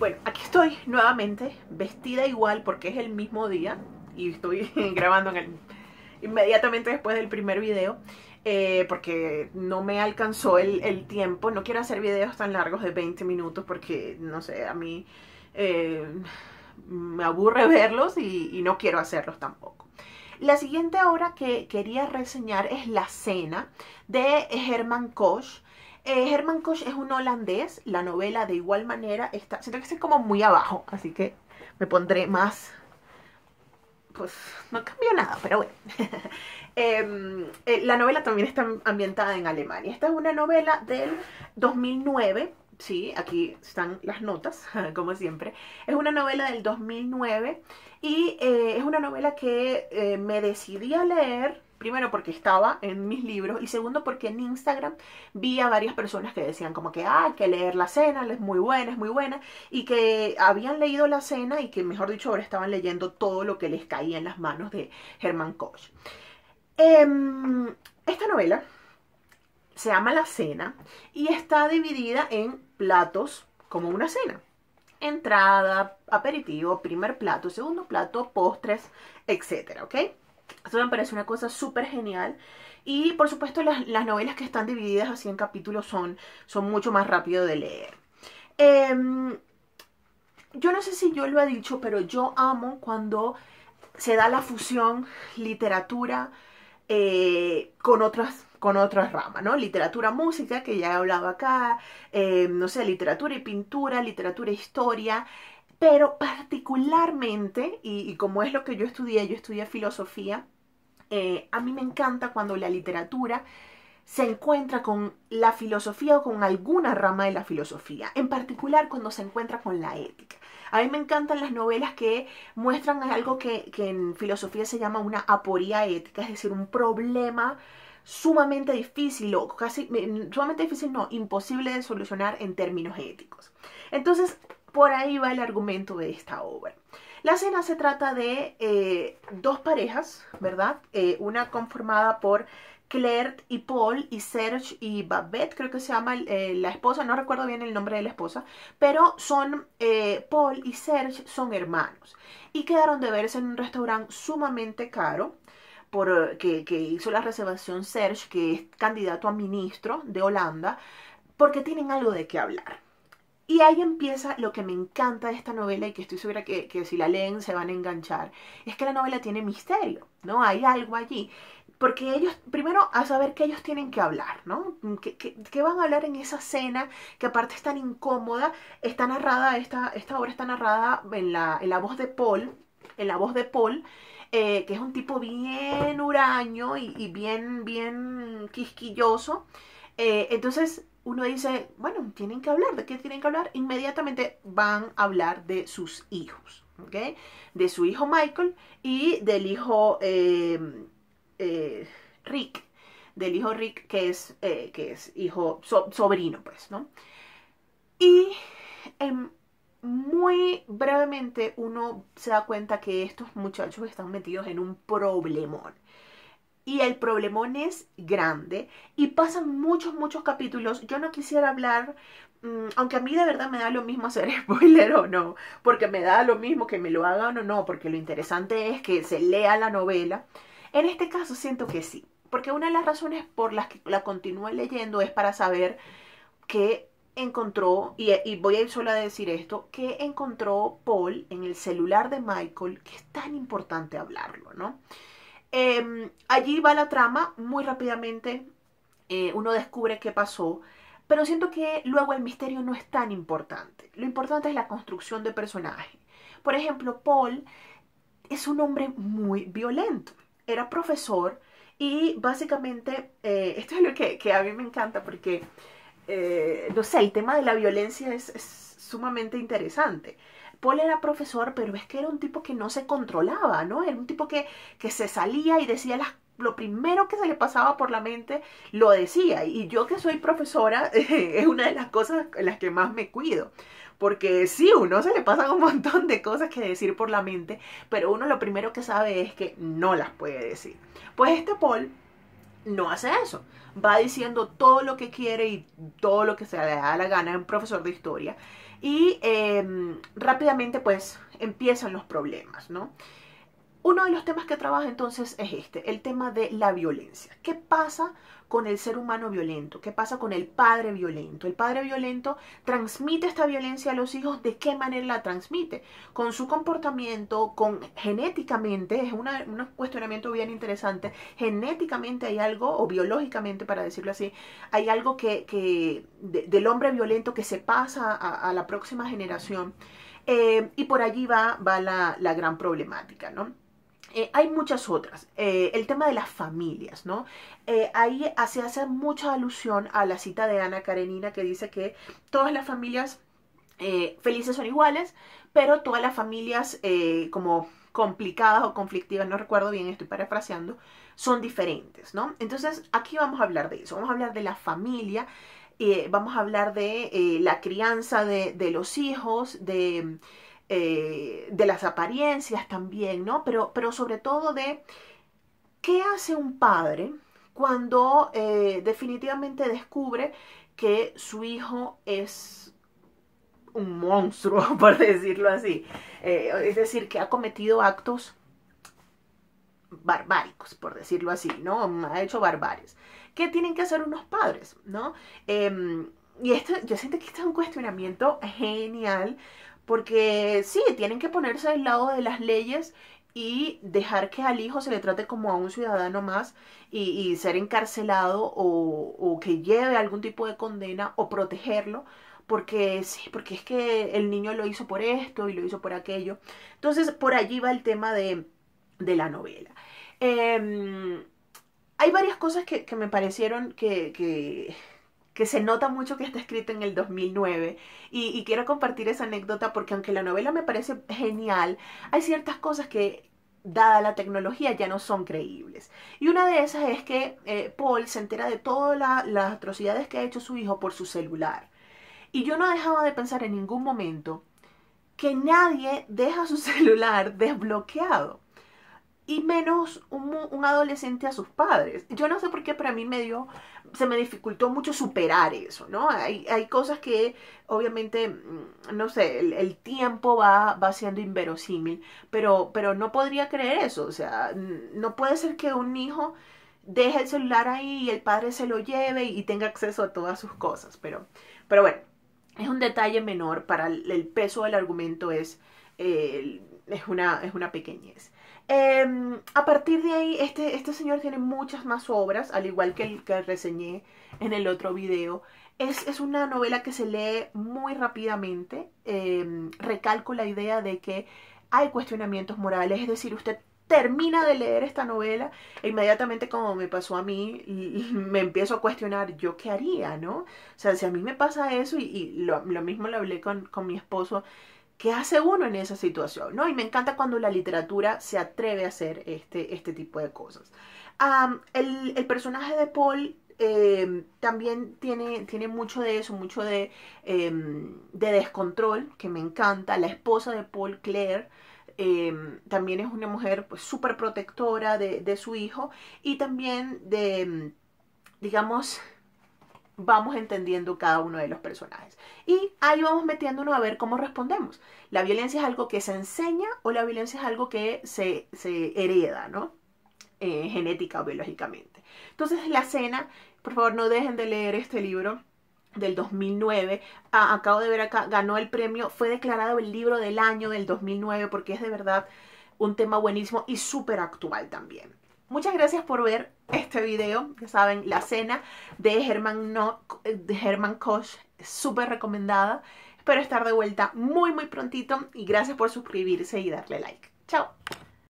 Bueno, aquí estoy nuevamente, vestida igual porque es el mismo día y estoy grabando inmediatamente después del primer video, porque no me alcanzó el tiempo. No quiero hacer videos tan largos de 20 minutos porque, no sé, a mí me aburre verlos y no quiero hacerlos tampoco. La siguiente obra que quería reseñar es La Cena, de Herman Koch. Herman Koch es un holandés. La novela de igual manera está, siento que está como muy abajo, así que me pondré más, pues no cambió nada, pero bueno. La novela también está ambientada en Alemania. Esta es una novela del 2009. Sí, aquí están las notas, como siempre. Es una novela del 2009 y es una novela que me decidí a leer, primero porque estaba en mis libros y segundo porque en Instagram vi a varias personas que decían como que hay que leer La Cena, es muy buena, y que habían leído La Cena y que, mejor dicho, ahora estaban leyendo todo lo que les caía en las manos de Herman Koch. Esta novela se llama La Cena y está dividida en platos como una cena. Entrada, aperitivo, primer plato, segundo plato, postres, etcétera, ¿ok? Esto me parece una cosa súper genial. Y por supuesto las novelas que están divididas así en capítulos son mucho más rápido de leer. Yo no sé si yo lo he dicho, pero yo amo cuando se da la fusión literatura con otras ramas, ¿no? Literatura, música, que ya he hablado acá, no sé, literatura y pintura, literatura e historia, pero particularmente, y como es lo que yo estudié filosofía, a mí me encanta cuando la literatura se encuentra con la filosofía o con alguna rama de la filosofía, en particular cuando se encuentra con la ética. A mí me encantan las novelas que muestran algo que en filosofía se llama una aporía ética, es decir, un problema sumamente difícil, o casi, sumamente difícil no, imposible de solucionar en términos éticos. Entonces, por ahí va el argumento de esta obra. La Cena se trata de dos parejas, ¿verdad? Una conformada por Claire y Paul, y Serge y Babette, creo que se llama la esposa, no recuerdo bien el nombre de la esposa, pero son, Paul y Serge son hermanos y quedaron de verse en un restaurante sumamente caro, que hizo la reservación Serge, que es candidato a ministro de Holanda, porque tienen algo de qué hablar. Y ahí empieza lo que me encanta de esta novela y que estoy segura que si la leen se van a enganchar. Es que la novela tiene misterio, ¿no? Hay algo allí. Porque ellos, primero, a saber que ellos tienen que hablar, ¿no? ¿Qué van a hablar en esa cena? Que aparte es tan incómoda. Está narrada, esta obra está narrada en la voz de Paul. En la voz de Paul, que es un tipo bien huraño y bien quisquilloso. Entonces uno dice, bueno, tienen que hablar. ¿De qué tienen que hablar? Inmediatamente van a hablar de sus hijos, ¿ok? De su hijo Michael y del hijo Rick. Del hijo Rick, que es hijo, sobrino, pues, ¿no? Y muy brevemente uno se da cuenta que estos muchachos están metidos en un problemón. Y el problemón es grande y pasan muchos capítulos. Yo no quisiera hablar, aunque a mí de verdad me da lo mismo hacer spoiler o no, porque me da lo mismo que me lo hagan o no, porque lo interesante es que se lea la novela. En este caso siento que sí, porque una de las razones por las que la continúe leyendo es para saber qué encontró, y voy a ir solo a decir esto, qué encontró Paul en el celular de Michael, que es tan importante hablarlo, ¿no? Allí va la trama, muy rápidamente uno descubre qué pasó, pero siento que luego el misterio no es tan importante. Lo importante es la construcción de personaje. Por ejemplo, Paul es un hombre muy violento. Era profesor y básicamente, esto es lo que a mí me encanta porque, no sé, el tema de la violencia es sumamente interesante. Paul era profesor, pero es que era un tipo que no se controlaba, ¿no? Era un tipo que se salía y decía lo primero que se le pasaba por la mente, lo decía. Y yo, que soy profesora, es una de las cosas en las que más me cuido. Porque sí, uno se le pasan un montón de cosas que decir por la mente, pero uno lo primero que sabe es que no las puede decir. Pues este Paul no hace eso. Va diciendo todo lo que quiere y todo lo que se le da la gana. Es un profesor de historia. y rápidamente pues empiezan los problemas, ¿no? Uno de los temas que trabaja entonces es el tema de la violencia. ¿Qué pasa con el ser humano violento? ¿Qué pasa con el padre violento? El padre violento transmite esta violencia a los hijos. ¿De qué manera la transmite? Con su comportamiento, genéticamente, es un cuestionamiento bien interesante. Genéticamente hay algo, o biológicamente para decirlo así, hay algo del hombre violento que se pasa a la próxima generación. Y por allí va la gran problemática, ¿no? Hay muchas otras. El tema de las familias, ¿no? Ahí se hace mucha alusión a la cita de Ana Karenina que dice que todas las familias felices son iguales, pero todas las familias como complicadas o conflictivas, no recuerdo bien, estoy parafraseando, son diferentes, ¿no? Entonces aquí vamos a hablar de eso, vamos a hablar de la familia, vamos a hablar de la crianza de los hijos, de las apariencias también, ¿no? Pero sobre todo de qué hace un padre cuando definitivamente descubre que su hijo es un monstruo, por decirlo así. Es decir, que ha cometido actos barbáricos, por decirlo así, ¿no? Ha hecho barbaries. ¿Qué tienen que hacer unos padres, no? Y esto, yo siento que este es un cuestionamiento genial, porque sí, tienen que ponerse del lado de las leyes y dejar que al hijo se le trate como a un ciudadano más y ser encarcelado o que lleve algún tipo de condena o protegerlo, porque sí, porque es que el niño lo hizo por esto y lo hizo por aquello. Entonces, por allí va el tema de la novela. Hay varias cosas que me parecieron que se nota mucho que está escrito en el 2009 y quiero compartir esa anécdota porque aunque la novela me parece genial, hay ciertas cosas que, dada la tecnología, ya no son creíbles. Y una de esas es que Paul se entera de todas las atrocidades que ha hecho su hijo por su celular. Y yo no dejaba de pensar en ningún momento que nadie deja su celular desbloqueado. Y menos un adolescente a sus padres. Yo no sé por qué, pero a mí se me dificultó mucho superar eso, ¿no? Hay cosas que obviamente, no sé, el tiempo va siendo inverosímil, pero no podría creer eso. O sea, no puede ser que un hijo deje el celular ahí y el padre se lo lleve y tenga acceso a todas sus cosas. Pero bueno, es un detalle menor. Para el peso del argumento es una pequeñez. A partir de ahí, este señor tiene muchas más obras, al igual que el que reseñé en el otro video. Es una novela que se lee muy rápidamente. Recalco la idea de que hay cuestionamientos morales, es decir, usted termina de leer esta novela e inmediatamente, como me pasó a mí, me empiezo a cuestionar, ¿yo qué haría, no? O sea, si a mí me pasa eso y lo mismo lo hablé con mi esposo, ¿qué hace uno en esa situación, no? Y me encanta cuando la literatura se atreve a hacer este tipo de cosas. El personaje de Paul también tiene mucho de eso, mucho de descontrol, que me encanta. La esposa de Paul, Claire, también es una mujer pues, súper protectora de su hijo y también digamos, vamos entendiendo cada uno de los personajes. Y ahí vamos metiéndonos a ver cómo respondemos. ¿La violencia es algo que se enseña o la violencia es algo que se hereda, ¿no? Genética o biológicamente. Entonces, La Cena, por favor, no dejen de leer este libro del 2009. Acabo de ver acá, ganó el premio, fue declarado el libro del año del 2009 porque es de verdad un tema buenísimo y súper actual también. Muchas gracias por ver este video. Ya saben, La Cena de Herman Koch, súper recomendada. Espero estar de vuelta muy prontito y gracias por suscribirse y darle like. Chao.